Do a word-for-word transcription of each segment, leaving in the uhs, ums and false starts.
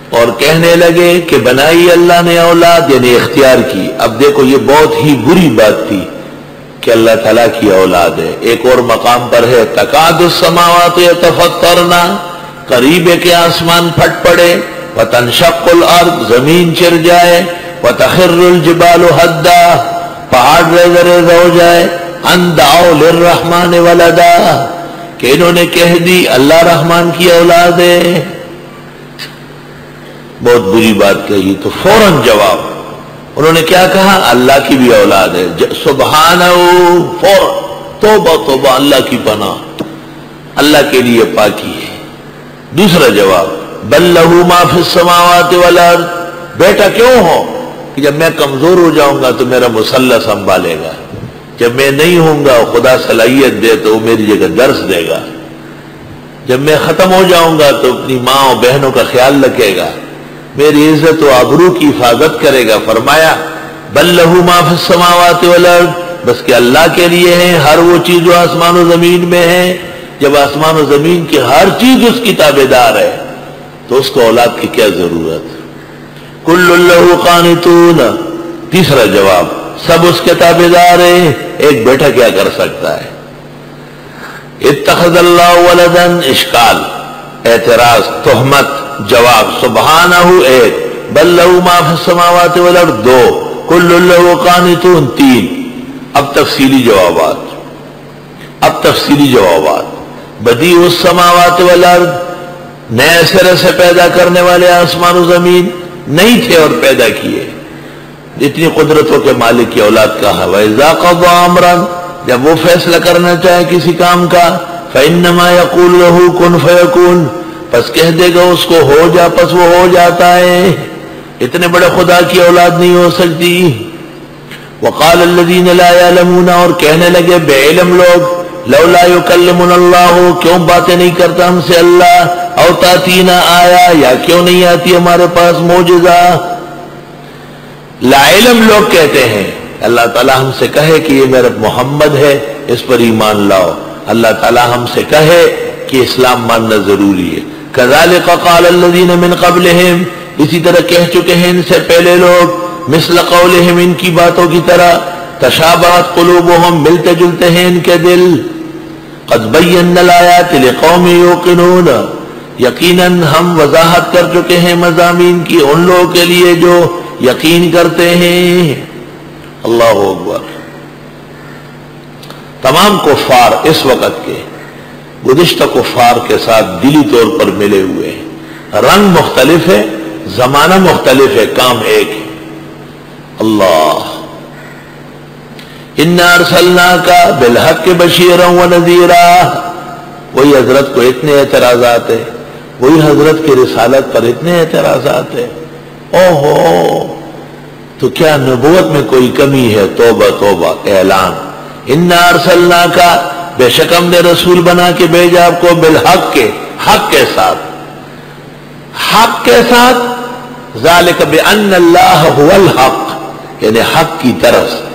اور کہنے لگے کہ بنائی اللہ نے اولاد، یعنی اختیار کی۔ اب دیکھو یہ بہت ہی بری بات تھی کہ اللہ تعالیٰ کی اولاد ہے۔ ایک اور مقام پر ہے تکاد السماوات یتفطرن، قریب ہے کہ آسمان پھٹ پڑے، وتنشق الارض، زمین چر جائے، وتخر الجبال ہدا، پہاڑ ریزہ ریزہ ہو جائے، ان دعوا للرحمن ولدا، کہ انہوں نے کہہ دی اللہ رحمان کی اولاد ہے۔ بہت بری بات کہی تو فوراً جواب انہوں نے کیا کہا؟ اللہ کی بھی اولاد ہے، سبحانہ، فوراً توبہ توبہ، اللہ کی پناہ، اللہ کے لیے پاکی ہے۔ دوسرا جواب بل لہ ما فی السماوات والارض، بیٹا کیوں ہو کہ جب میں کمزور ہو جاؤں گا تو میرا مسلح سنبھالے گا، جب میں نہیں ہوں گا خدا صلاحیت دے تو وہ میری جگہ درس دے گا، جب میں ختم ہو جاؤں گا تو اپنی ماں اور بہنوں کا خیال رکھے گا، میری عزت و آبرو کی حفاظت کرے گا۔ فرمایا بل لہ ما فی السماوات والارض، بس کہ اللہ کے لیے ہے ہر وہ چیز جو آسمان و زمین میں ہے۔ جب آسمان و زمین کی ہر چیز اس کی تابعدار ہے تو اس کو اولاد کی کیا ضرورت؟ کل لہ قانتون، تیسرا جواب سب اس کے تابعدار ہیں، ایک بیٹا کیا کر سکتا ہے؟ اتخذ اللہ ولدا، اشکال، اعتراض، تہمت، جواب سبحانہ ایک، بل لہ ما فی السماوات والارض دو، کل لہ قانتون تین۔ اب تفصیلی جوابات اب تفصیلی جوابات بدیع السماوات والارض، نئے سرے سے پیدا کرنے والے آسمان و زمین، نہیں تھے اور پیدا کیے، اتنی قدرتوں کے مالک کی اولاد کہا۔ وَإِذَا قَضَىٰ أَمْرًا، جب وہ فیصلہ کرنا چاہے کسی کام کا، فَإِنَّمَا يَقُولُ لَهُ كُن فَيَكُونُ، پس کہہ دے گا اس کو ہو جا، پس وہ ہو جاتا ہے۔ اتنے بڑے خدا کی اولاد نہیں ہو سکتی۔ وَقَالَ الَّذِينَ لَا يَعْلَمُونَ، اور کہنے لگے بے علم لوگ، لولا يكلمنا اللہ، کیوں باتیں نہیں کرتا ہم سے اللہ، او تاتینا آیا، یا کیوں نہیں آتی ہمارے پاس معجزہ۔ لا علم لوگ کہتے ہیں اللہ تعالیٰ ہم سے کہے کہ یہ میرا محمد ہے، اس پر ایمان لاؤ، اللہ تعالیٰ ہم سے کہے کہ اسلام ماننا ضروری ہے۔ كذلك قال الذين من قبلهم، اسی طرح کہہ چکے ہیں ان سے پہلے لوگ، مثل قولهم، ان کی باتوں کی طرح، تشابہت قلوبهم، ملتے جلتے ہیں ان کے دل، قد بینا الآیات لقوم یوقنون، یقیناً ہم وضاحت کر چکے ہیں مضامین کی ان لوگوں کے لیے جو یقین کرتے ہیں۔ اللہ اکبر۔ تمام کفار اس وقت کے گزشتہ کفار کے ساتھ دلی طور پر ملے ہوئے ہیں، رنگ مختلف ہے، زمانہ مختلف ہے، کام ایک ہے۔ اللہ اِنَّا أَرْسَلْنَاكَ بِالْحَقِّ بَشِيرًا وَنَذِيرًا، وہی حضرت کو اتنے اعتراضات ہیں، وہی حضرت کی رسالت پر اتنے اعتراضات ہیں۔ اوہو، تو کیا نبوت میں کوئی کمی ہے؟ توبہ توبہ، اعلان، اِنَّا أَرْسَلْنَاكَ، بے شک ہم نے رسول بنا کے بھیجا آپ کو، بالحق کے، حق کے ساتھ، حق کے ساتھ، ذالک بأن اللہ هو الحق، یعنی حق کی طرف سے،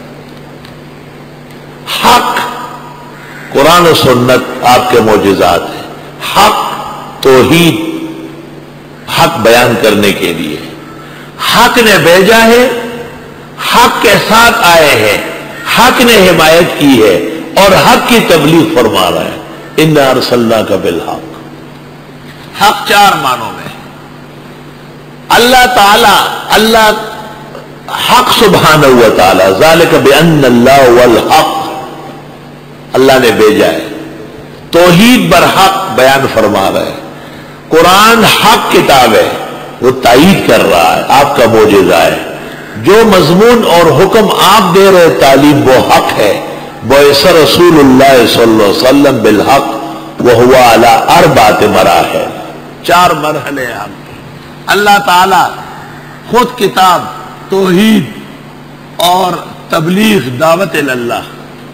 حق قرآن و سنت آپ کے معجزات ہیں، حق توحید، حق بیان کرنے کے لیے حق نے بھیجا ہے، حق کے ساتھ آئے ہیں، حق نے حمایت کی ہے اور حق کی تبلیغ فرما رہا ہے۔ اِنَّا أَرْسَلْنَاكَ بِالْحَقِّ، حق چار معنوں میں، اللہ تعالی، اللہ حق سبحانہ و تعالی، ذالک بأن اللہ والحق، اللہ نے بھیجا ہے، توحید برحق بیان فرما رہا ہے، قرآن حق کتاب ہے، وہ تائید کر رہا ہے، آپ کا معجزہ ہے، جو مضمون اور حکم آپ دے رہے تعلیم وہ حق ہے۔ بعث رسول اللہ صلی اللہ علیہ وسلم بالحق وہو علی اربعۃ مراحل، چار مرحلے ہیں آپ کے۔ اللہ تعالی خود کتاب، توحید اور تبلیغ، دعوت اللہ۔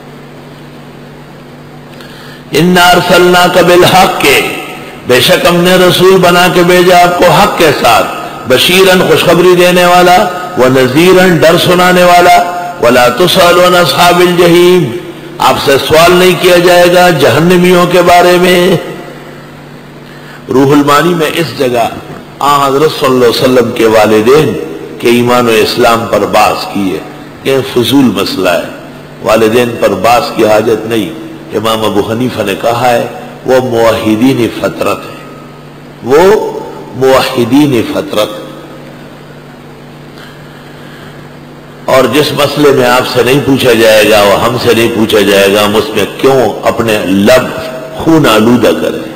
اِنَّا أَرْسَلْنَاكَ بِالْحَقِّ، بے شک ہم نے رسول بنا کے بھیجا آپ کو حق کے ساتھ، بشیراً خوشخبری دینے والا، وَنَذِيرًا ڈر سنانے والا، وَلَا تُسْأَلُ عَنْ أَصْحَابِ الْجَحِيمِ، آپ سے سوال نہیں کیا جائے گا جہنمیوں کے بارے میں۔ روح المانی میں اس جگہ آن حضرت صلی اللہ علیہ وسلم کے والدین کے ایمان و اسلام پر باس کیے کہ فضول مسئلہ ہے، والدین پر باس کی حاجت نہیں۔ امام ابو حنیفہ نے کہا ہے وہ موحدین فطرت ہے، وہ موحدین فطرت۔ اور جس مسئلے میں آپ سے نہیں پوچھا جائے گا وہ ہم سے نہیں پوچھا جائے گا، ہم اس میں کیوں اپنے لب خون آلودہ کریں؟